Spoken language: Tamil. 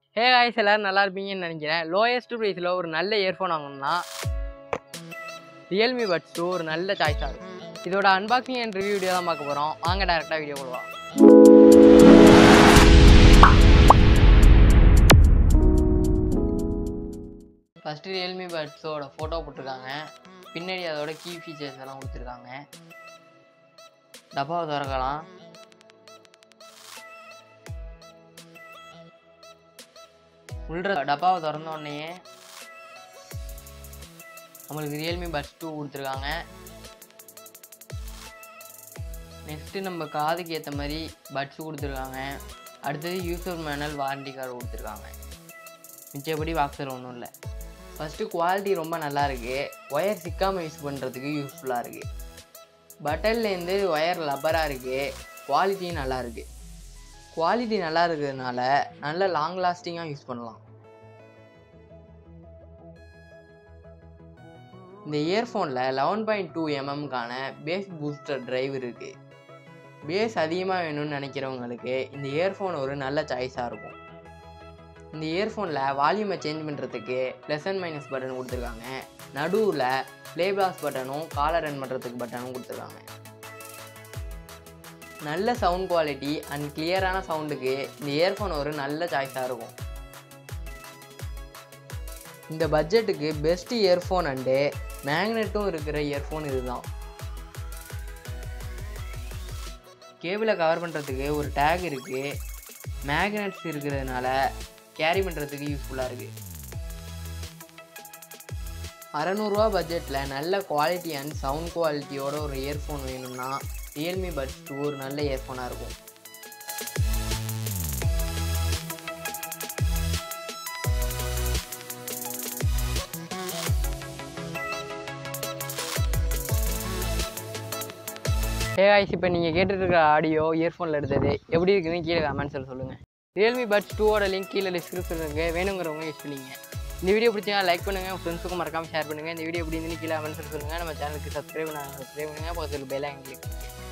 ஹே காய்ஸ், எல்லாரும் நல்லா இருப்பீங்கன்னு நினைக்கிறேன். லோயஸ்ட் ப்ரைஸில் ஒரு நல்ல இயர்ஃபோன் வாங்கணும்னா ரியல்மி பட்ஸ் 2 ஒரு நல்ல சாய்ஸாக இருக்கும். இதோட அன்பாக்சிங் அண்ட் ரிவ்யூ வீடியோ தான் பார்க்க போகிறோம். வாங்க டேரெக்டாக வீடியோ போடுவோம். ஃபஸ்ட்டு ரியல்மி பட்ஸோட ஃபோட்டோ போட்டிருக்காங்க. பின்னாடி அதோட கீ ஃபீச்சர்ஸ் எல்லாம் கொடுத்துருக்காங்க. டப்பாவை திறக்கலாம். உள்ள டப்பாவை திறந்த உடனே நம்மளுக்கு ரியல்மி பட்ஸ் 2 கொடுத்துருக்காங்க. நெக்ஸ்ட்டு நம்ம காதுக்கு ஏற்ற மாதிரி பட்ஸ் கொடுத்துருக்காங்க. அடுத்தது யூசர் மேனுவல் வாரண்டி கார்டு கொடுத்துருக்காங்க. மிச்சப்படி பாக்ஸர் ஒன்றும் இல்லை. ஃபஸ்ட்டு குவாலிட்டி ரொம்ப நல்லா இருக்குது. ஒயர் சிக்காமல் யூஸ் பண்ணுறதுக்கு யூஸ்ஃபுல்லாக இருக்குது. பட்டன்லேருந்து ஒயர் லப்பராக இருக்குது. குவாலிட்டியும் நல்லா இருக்குது. குவாலிட்டி நல்லா இருக்கிறதுனால நல்ல லாங் லாஸ்டிங்காக யூஸ் பண்ணலாம். இந்த இயர்ஃபோனில் 11.2 mmக்கான பேஸ் பூஸ்டர் டிரைவ் இருக்குது. பேஸ் அதிகமாக வேணும்னு நினைக்கிறவங்களுக்கு இந்த இயர்ஃபோன் ஒரு நல்ல சாய்ஸாக இருக்கும். இந்த இயர்ஃபோனில் வால்யூமை சேஞ்ச் பண்ணுறதுக்கு ப்ளஸ் அண்ட் மைனஸ் பட்டன் கொடுத்துருக்காங்க. நடுவில் ப்ளே பாஸ் பட்டனும் காலர் ரன் பண்ணுறதுக்கு பட்டனும் கொடுத்துருக்காங்க. நல்ல சவுண்ட் குவாலிட்டி அண்ட் கிளியரான சவுண்டுக்கு இந்த இயர்ஃபோன் ஒரு நல்ல சாய்ஸாக இருக்கும். இந்த பட்ஜெட்டுக்கு பெஸ்ட் இயர்ஃபோன் அண்டு மேக்னெட்டும் இருக்கிற இயர்ஃபோன் இதுதான். கேபிளை கவர் பண்ணுறதுக்கு ஒரு டேக் இருக்குது. மேக்னெட்ஸ் இருக்கிறதுனால கேரி பண்ணுறதுக்கு யூஸ்ஃபுல்லாக இருக்குது. 600 ரூபா பட்ஜெட்டில் நல்ல குவாலிட்டி அண்ட் சவுண்ட் குவாலிட்டியோட ஒரு இயர்ஃபோன் வேணும்னா ரியல்மி பட்ஸ் 2 ஒரு நல்ல இயர்ஃபோனாக இருக்கும். ஹே காய்ஸ், இப்போ நீங்கள் கேட்டுருக்கிற ஆடியோ இயர்ஃபோனில் எடுத்தது எப்படி இருக்குதுன்னு கீழே கமெண்ட்ஸில் சொல்லுங்கள். ரியல்மி பட்ஸ் 2ஓட லிங்க் கீழே டிஸ்கிரிப்ஷனில் இருக்குது. வேணுங்கிறவங்க யூஸ் பண்ணிங்க. இந்த வீடியோ பிடிச்சா லைக் பண்ணுங்கள். உங்கள் ஃப்ரெண்ட்ஸுக்கும் மறக்காமல் ஷேர் பண்ணுங்கள். இந்த வீடியோ எப்படி இருந்துன்னு கீழே கமெண்ட்ஸில் சொல்லுங்கள். நம்ம சேனலுக்கு சப்ஸ்கிரைப் பண்ணுங்கள். பக்கத்தில் பெல் ஐக்கன் கிளிக் பண்ணுங்கள்.